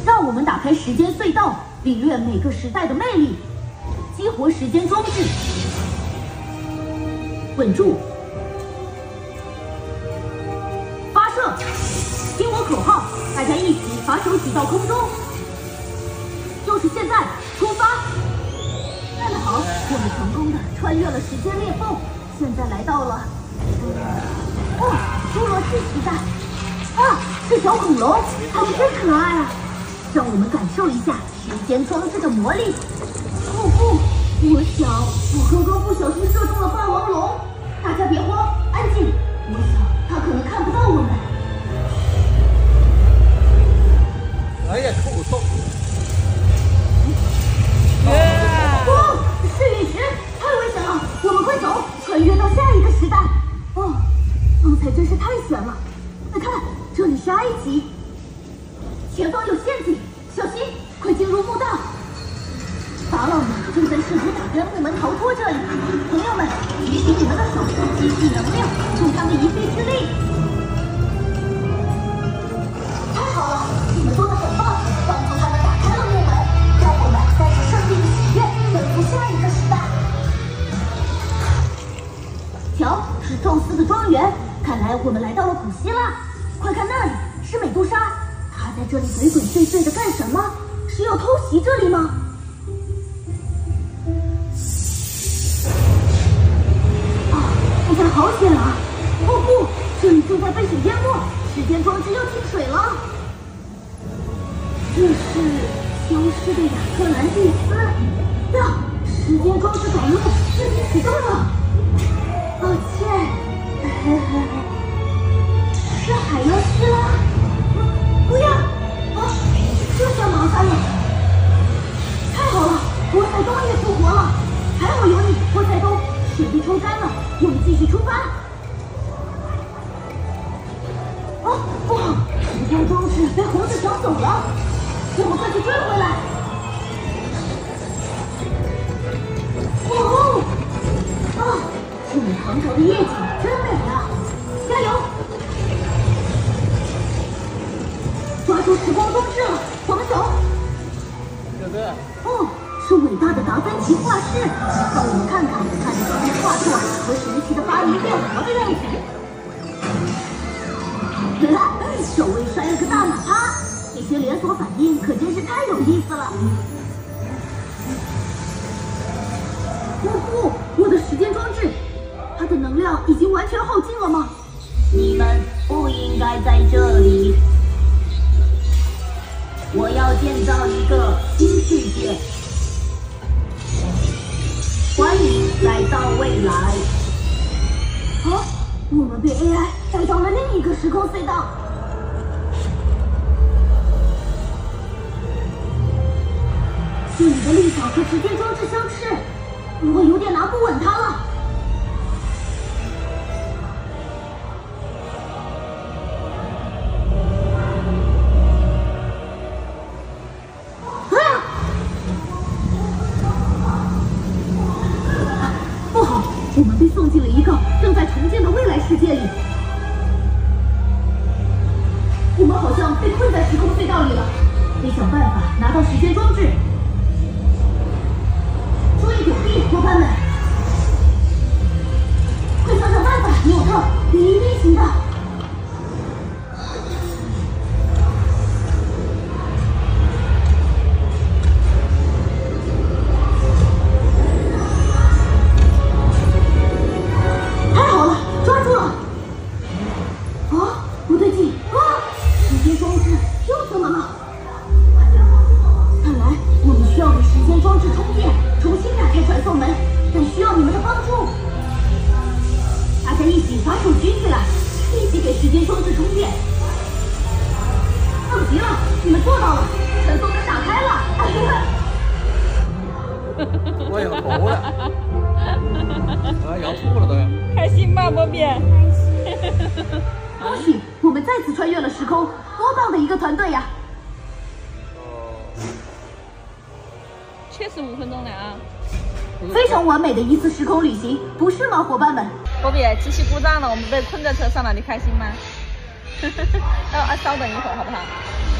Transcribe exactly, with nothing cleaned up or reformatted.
让我们打开时间隧道，领略每个时代的魅力。激活时间装置，稳住，发射！听我口号，大家一起把手举到空中。就是现在，出发！干得好，我们成功的穿越了时间裂缝，现在来到了，哦，侏罗纪时代。啊，是小恐龙，它们真可爱啊！让我们感受一下时间装置的魔力。哦不，我想我刚刚不小心射中了霸王龙。大家别慌，安静。我想它可能看不到我们。 哎呀，臭臭！ 哦，是陨石，太危险了！我们快走，穿越到下一个时代。哦，刚才真是太险了。快看，这里是埃及，前方有陷阱，小心！快进入墓道。法老们正在试图打开木门逃脱这里。朋友们，举起你们的手，集聚能量，助他们一臂之力。太好了，你们做的很棒，帮助他们打开了木门，让我们带着胜利的喜悦奔赴下一个时代。瞧，是宙斯的庄园。看来我们来到了古希腊，快看那里是美杜莎，她在这里鬼鬼祟祟的干什么？是要偷袭这里吗？啊，现在好险啊！哦不，这里正在被水淹没，时间装置要进水了。这是消失的亚特兰蒂斯呀！时间装置短路，自己启动了。抱歉。是海妖斯拉，不要！啊，这下麻烦了！太好了，波塞冬也复活了，还好有你，波塞冬。水被抽干了，我们继续出发。啊，不好，时间装置被猴子抢走了，我们快去追回来！哦，啊，这里唐朝的夜景真美啊！加油！抓住时光装置了，我们走。 这个。 哦，是伟大的达芬奇画室，让我们看看他的这些画作和神奇的发明变活的样子。守卫摔了个大马趴，这些连锁反应可真是太有意思了。哦不，我的时间装置，它的能量已经完全耗尽了吗？你们不应该在这里。我要建造一个新世界。欢迎来到未来。啊，我们被 A I 带到了另一个时空隧道。这里的立场和时间装置相斥，我有点拿不稳它了。我们被送进了一个正在重建的未来世界里，我们好像被困在时空隧道里了，得想办法拿到时间装置。注意躲避，伙伴们！快想想办法，纽特，你一定行的。 我有头了，啊，摇吐了都要。 开心吧，波比？ 恭喜，我们再次穿越了时空，多棒的一个团队呀！ 确实五分钟了啊！ 非常完美的一次时空旅行，不是吗，伙伴们？ 波比，机器故障了，我们被困在车上了，你开心吗？啊啊，稍等一会儿好不好？